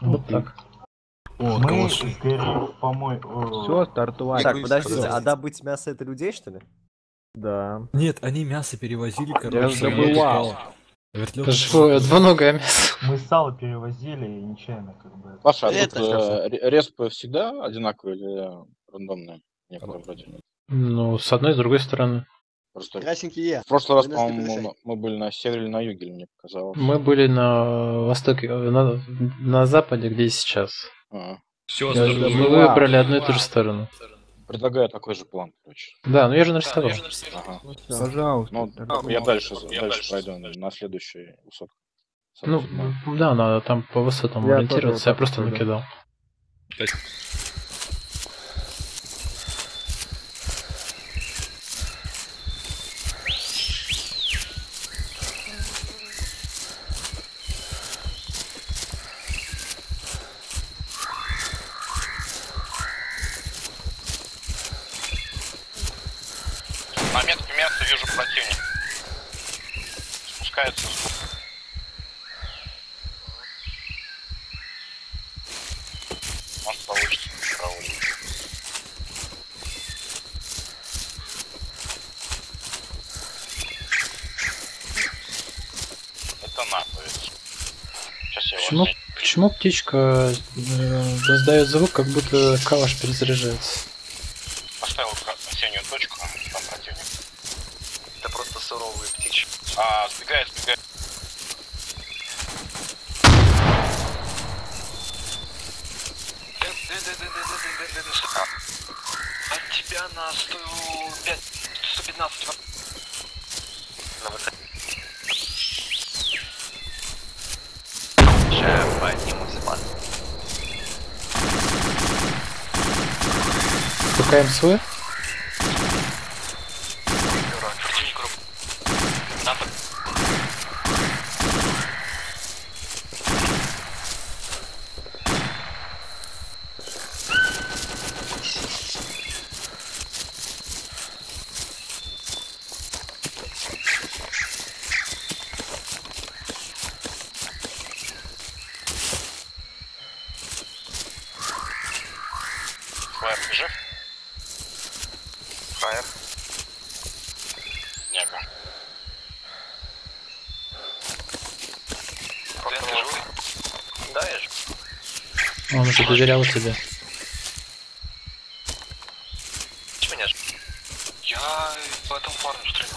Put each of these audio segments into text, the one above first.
Вот так. О, Мы сгорим в помой... Все, стартовать. Так, подождите, а добыть мясо это людей, что ли? Да. Нет, они мясо перевозили, Я короче. забывал. Вертолет. Живое, двуногое мясо. Мы сало перевозили и нечаянно как бы... Паша, а Это тут респы всегда одинаковые или рандомные? Некоторые вроде нет. Ну, с одной и с другой стороны. Просто Красенький я. в прошлый раз, Вы нас не по-моему, бросайте. мы были на севере или на юге, или мне показалось. Мы были на востоке, на западе, где и сейчас. А. Мы выбрали одну и ту же сторону. Предлагаю такой же план, короче. Да, ну я же нарисовал. Ага. Пожалуйста. Ну, я дальше пройду на следующий высотку. Ну, да, надо там по высотам Я ориентироваться, тоже я вот так просто пойду. накидал. На метке мяса вижу противник. Спускается с гор. Может получится проводить. Это наповедь. Сейчас я его отметил. Почему птичка издает звук, как будто калаш перезаряжается? Поставил осеннюю точку, там противник. Это просто суровые птички. Сбегает. От тебя на 105, 115. На высоте. Сейчас поднимусь, ладно. ПКМ свой? Противник рук. Надо. Флайер, ты жив? Флайер. Нега. Ты живой? Да, я жив. Он уже доверял тебе. Меня жив. Я по этому парню стрелял.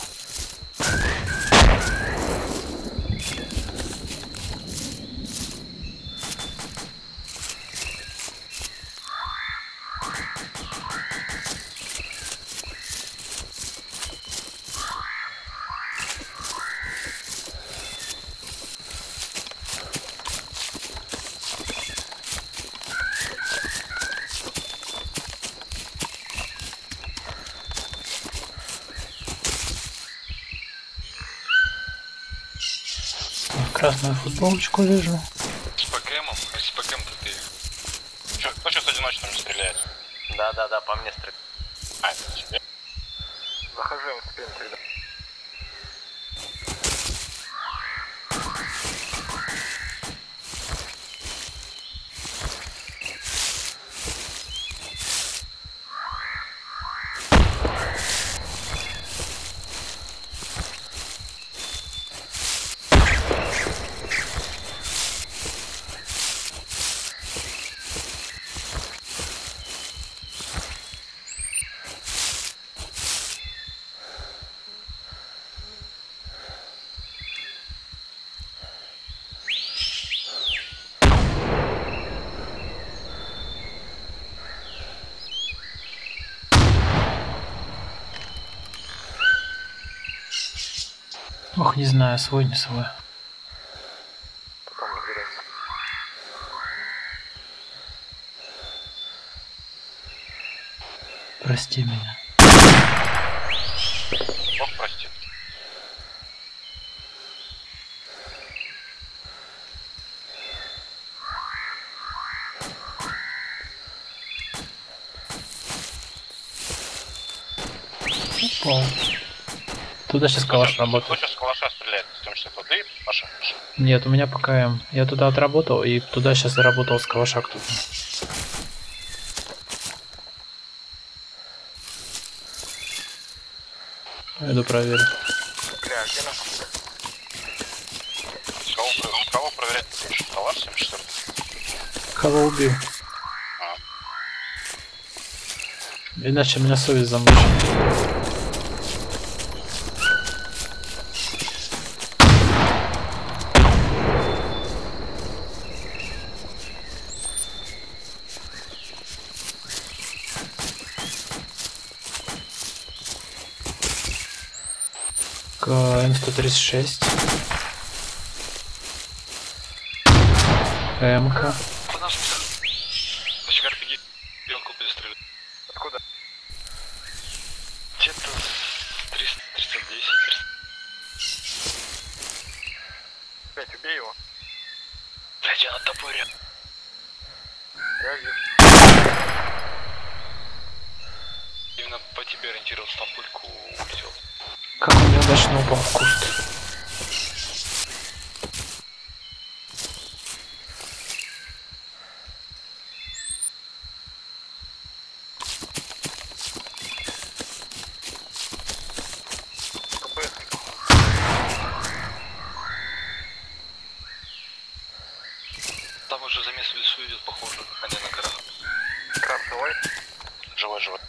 Красную футболочку вижу. С ПКМом? А с ПКМ-то ты... Кто сейчас одиночным не стреляет? Да, по мне стреляют. Это тебе. Захожу им в спину тогда. Ох, не знаю, свой, не свой. Потом разберемся. Прости меня. Бог простит. Упал. Туда сейчас калаш работает. Кто сейчас с калаша стреляет? С тем останешься тут. Ты, Маша? Нет, у меня ПКМ. Я туда отработал, и туда сейчас заработал с калаша кто-то. Иду проверю. Кого проверять будешь? Товар 74? Кого убил? Иначе меня совесть замучит. М136. МК. По нашим почти РПГ. Белку перестреляли. Откуда? Где-то с 310. Блять, убей его. Блять, я на топоре. Я вижу. Именно по тебе ориентировался, там пульку улетел. Как он неудачно упал в куст. Там уже замес в лесу идет, похоже, а не на горах. Краб живой? Живой.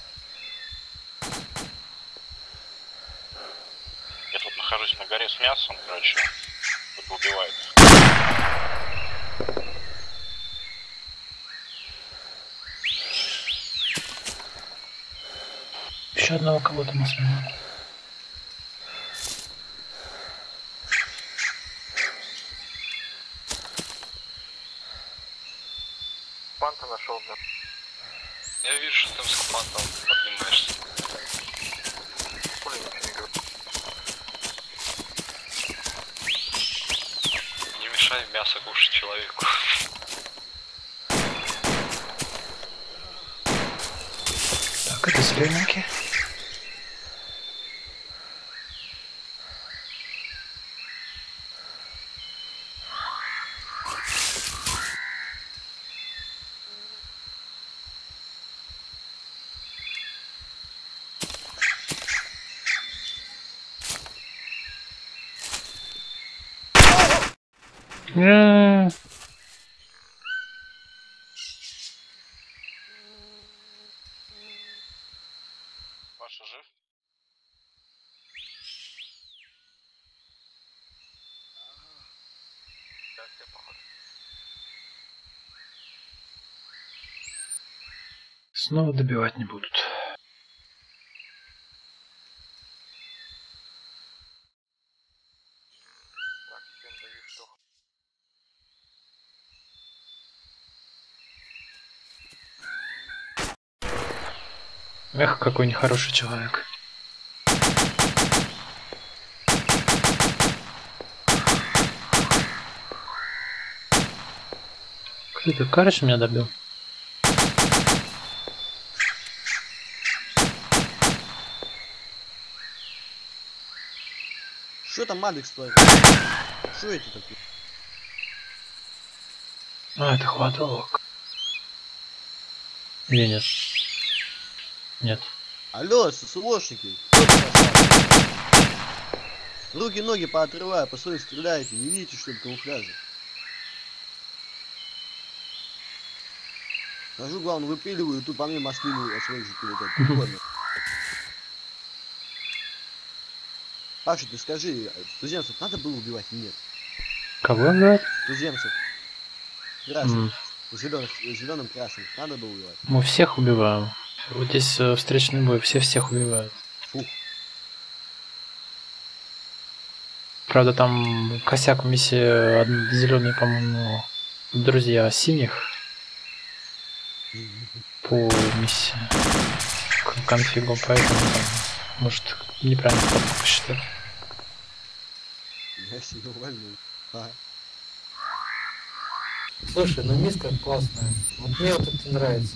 Я тут нахожусь на горе с мясом, короче. Кто-то убивает. Еще одного кого-то мы сменим. Панта нашел, да. Я вижу, что там с купантом поднимаешься. Хули ничего не говорю. Не мешай мясо кушать человеку. Так, это зелененький. Паша жив? Да, все походу. Снова добивать не будут. Так, всем даю что. Эх, какой нехороший человек. Кто-то Карыч меня добил. Что там Алекс творит? Что это такое? А, это хваталок. Или нет? Нет. Алло, ССОшники! Кто там остался? Руки-ноги поотрываю, по своим стреляете, не видите, что ли, камуфляжа? Хожу, главное, выпиливаю, и тут по мне маслину от своих же прилетает. Прикольно. Паша, ты скажи, туземцев надо было убивать? Нет. Кого знает? Туземцев. Красных. Зеленым красным. Надо было убивать. Мы всех убиваем. Вот здесь встречный бой, все всех убивают. Фух. Правда, там косяк в миссии зеленый, по-моему, друзья синих по миссии конфигу, поэтому там, может, неправильно статус посчитали. Я себя увольнул. Ага. Слушай, ну миска классная. Вот мне вот это нравится.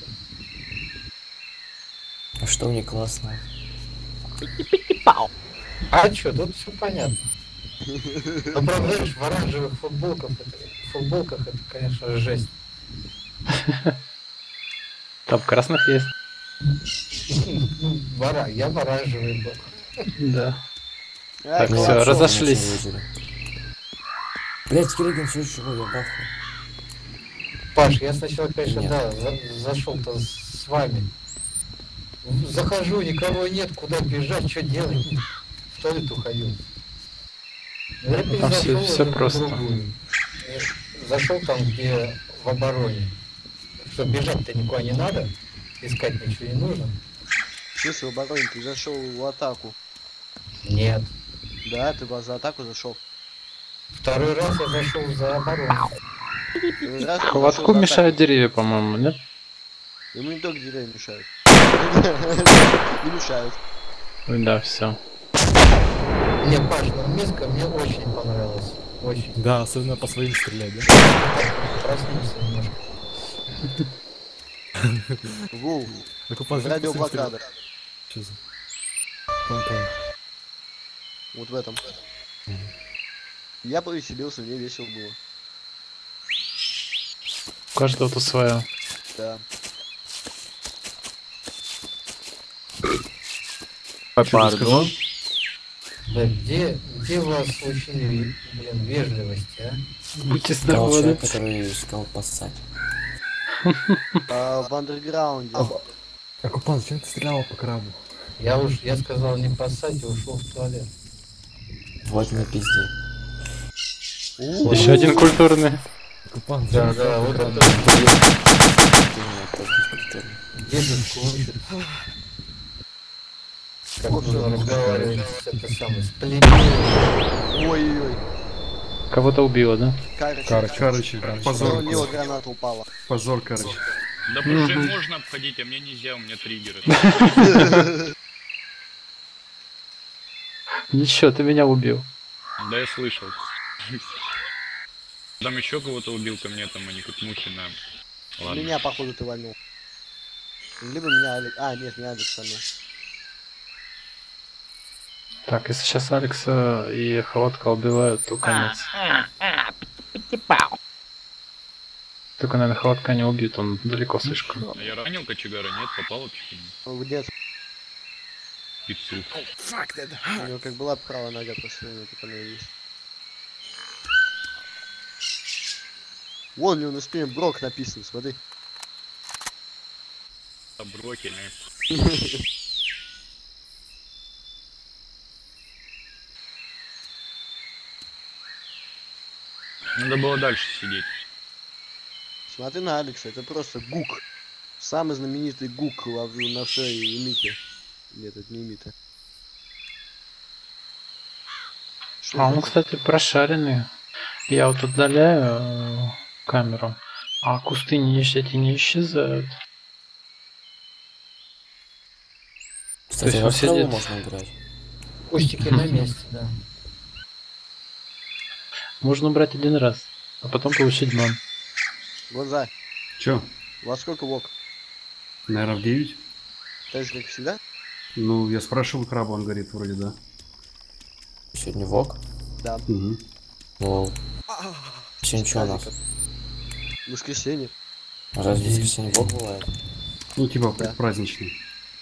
А что мне классно? А чё, тут все понятно. Ну, правда, знаешь, в оранжевых футболках это, конечно, жесть. Там красных есть. Я в оранжевый был. Да. Ай, Так, класс. все, разошлись. Блять, Кирилл, все живой, я баху. Паш, я сначала, конечно, Нет. да, зашел-то с вами. Захожу, никого нет, куда бежать, что делать? В туалет уходил. Я Там всё- перезашел всё уже в просто. другую. Я зашел там, где в обороне. Что, бежать-то никуда не надо, искать ничего не нужно. В смысле, в обороне ты зашел в атаку? Нет. Да, ты за атаку зашел. Второй раз я зашел за оборону. Первый раз ты Хватку зашел за мешают деревья, по-моему, нет? атаку. Ему не только деревья мешают. Не мешают. Да, все. Не, Паш, ну миска мне очень понравилась. Очень. Да, особенно по своим стрелять, да? Проснулся немножко. Воу, Так упал, в радиоблокадах. Что за? Помню. Вот в этом. Я повеселился, мне весело было. У каждого тут свое. Да. Пардон. Да где вас учили, блин, вежливости, а? Будьте Сказал здоровы. человек, который искал поссать. В андерграунде. Оккупант, зачем ты стрелял по крабу? Я сказал не поссать и ушел в туалет. Вот на пизде. Еще один культурный. Оккупант, Да, зачем да, ты вот стрелял? это дедушку учит. Как нужно разговаривать с это самое, с племенем. Ой-ой-ой. Кого-то убило, да? Короче, У позор. него граната упала. Позор, короче. Да уже можно обходить, а мне нельзя, у меня триггеры. Ничего, ты меня убил. Да я слышал. Там еще кого-то убил ко мне, там они как мухи на... Ладно. Меня, походу, ты вальнул. Либо меня Алекс... А, нет, не Алекс со мной. Так, если сейчас Алекса и Хватка убивают, то конец. Только, наверное, Хватка не убьет, он далеко слишком. А я ранил кочегара, нет? Попал вообще? Где-то Пиццу. у него как была правая нога, просто у него так она и есть. Вон у него на спине Брок написано, смотри. А брокколи. Надо было дальше сидеть. Смотри на Алекса, это просто гук. Самый знаменитый гук на всей Эмите. Нет, это не Эмита. Что А это? он, кстати, прошаренный. Я вот отдаляю камеру, а кусты эти не исчезают. Кстати, он в траву сидит. можно играть. Кустики на месте, да. Можно брать один раз, а потом получить бан. Глаза. Чё? Во сколько вок? Наверное, в 9? Так же, как всегда? Ну, я спрашивал краба, он говорит, вроде да. Сегодня вок. Да. Угу. Лол. Сегодня что у нас? Воскресенье. Разве в воскресенье вок бывает? Ну, типа, Да. предпраздничный.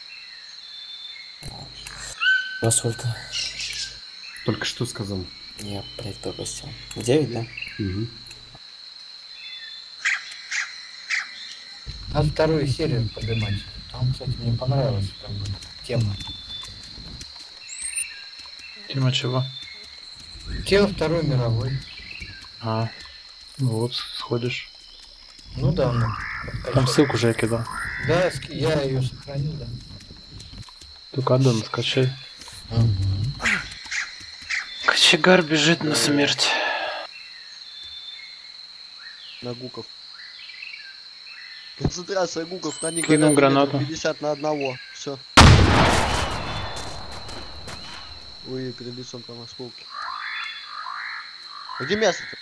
Во сколько? Только что сказал. Я, блядь, пропустил. В 9, да? Угу. Надо вторую серию поднимать. Там, кстати, мне понравилась как бы тема. Тема чего? Тема Второй мировой. А, ну вот, сходишь. Ну да, ну. Там ссылку же я кидал. Да, я ее сохранил, да. Только аддон скачай. Кочегар бежит на смерть. На гуков. Концентрация гуков на них Кинул гранату. 50 на 1. Все. Ой, перед лицом там осколки. А где мясо-то?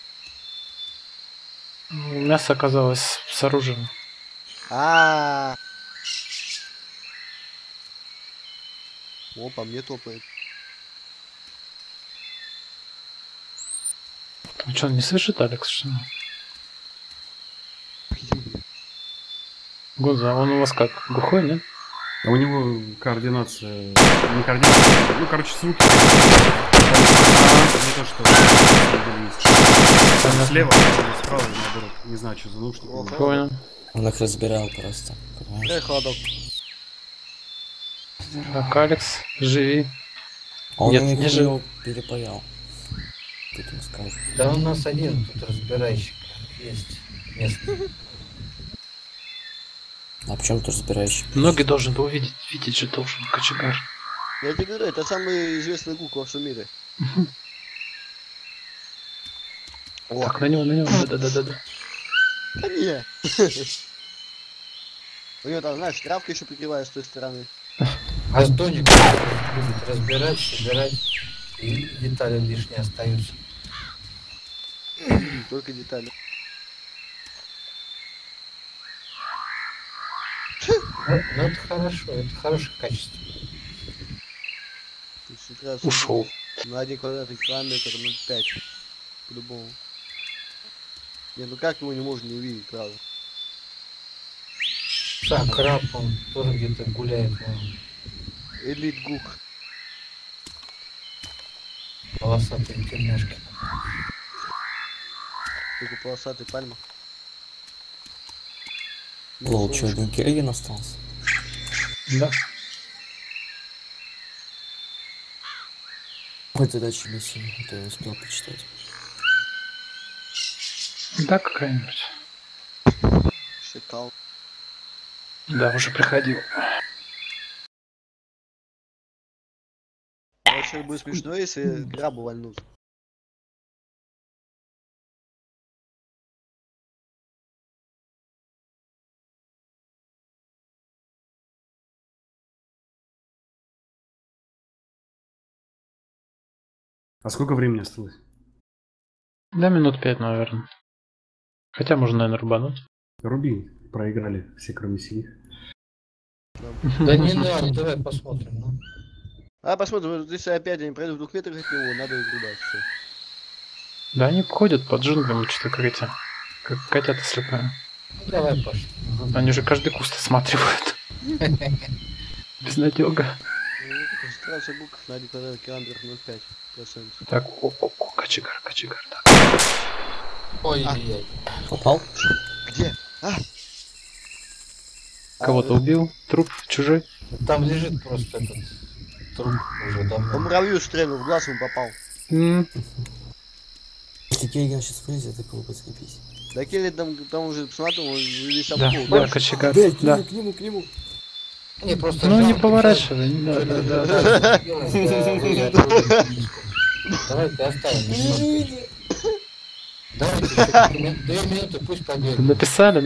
Мясо оказалось с оружием. А. О, по мне топает. А что, он не слышит, Алекс, что ли? Гонза, он у вас как, глухой, нет? А у него координация... Не координация, ну, короче, звуки. Не то, что... Слева, справа, наоборот. Не знаю, что за наушник. Понял. Он их разбирал просто. Понимаешь? Эй, холодок. Так, Алекс, живи. Он Нет, их не жил. перепаял. Тут им скажут. Да у нас один тут разбиральщик есть местный. А почему ты разбираешь? Ноги должен был увидеть, видеть же должен, кочегар. Я тебе говорю, это самый известный гук во всем мире. О, Так, на него, да-да-да-да. да не. У него там, знаешь, травка еще прикрывает с той стороны. А с Доник будет разбирать, собирать, и детали лишние остаются. Только детали. Ну это хорошо, это хорошее качество. То есть как раз Ушел. на 1 квадратный километр 0,5. По-любому. Не, ну как его не можно не видеть, правда? Сам краб, он тоже где-то гуляет, вон, Элит гук. полосатые тельняшки. Только полосатый пальма. Лол, что, один Киргин остался? Да. Хоть задача миссии, а то я успел почитать. Да, какая-нибудь. Шакал. Да, уже приходил. Вообще будет смешно, если крабу вальнут. А сколько времени осталось? Да, минут 5, наверное. Хотя можно, наверное, рубануть. Руби. Проиграли все, кроме синих. Да не надо, давай посмотрим, ну. А посмотрим, вот если опять они пройдут в 2 метрах от него, надо их рубать, все. Да, они ходят под джунглями, что-то как эти. Как котята слепые. Ну, давай пошли. Они же каждый куст осматривают. Безнадега. Концентрация гуков на 1 квадратный километр 0,5%. Так, о, кочегар, да. Ой-ой-ой. Попал? Где? А? Кого-то убил? Труп чужой? Там лежит просто этот труп уже По давно. муравью стрельнул, в глаз ему попал. Если Киргин сейчас вылезет, так его подскрепись. Да Келли там уже, посмотрел, он весь Да, обкол. да, кочегар. Да. К нему. Не, просто Ну не жалко, поворачивай. Да. Давай ты оставим немножко. Давайте еще 2 минуты, пусть побегает. Написали.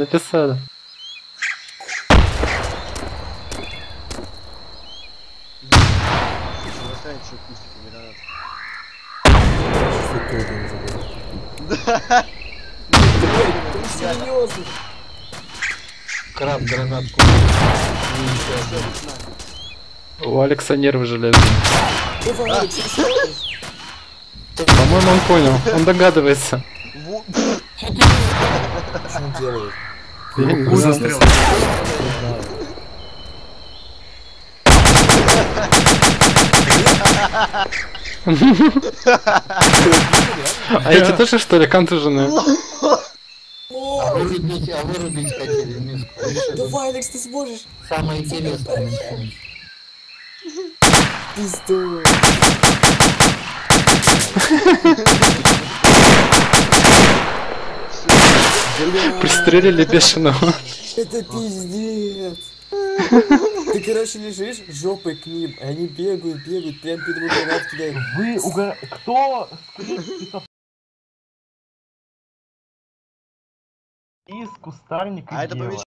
Оставить еще кустики, виноват. Что Киргин забыл? Серьезно? Краб, гранатку. У Алекса нервы железные. Давай, Алекс, серьезно? По-моему, он понял. Он догадывается. Во- Что он делает? Застрял. А эти тоже, что ли, контуженные? А вырубить хотели миску. Давай, Алекс, ты сможешь? Самое интересное начнем. Пиздуй. Пристрелили бешеного. Это пиздец. Ты, короче, лежишь жопой к ним, и они бегают, прям перед тобой гранат кидают. Кто из кустарника А это делал? помещение.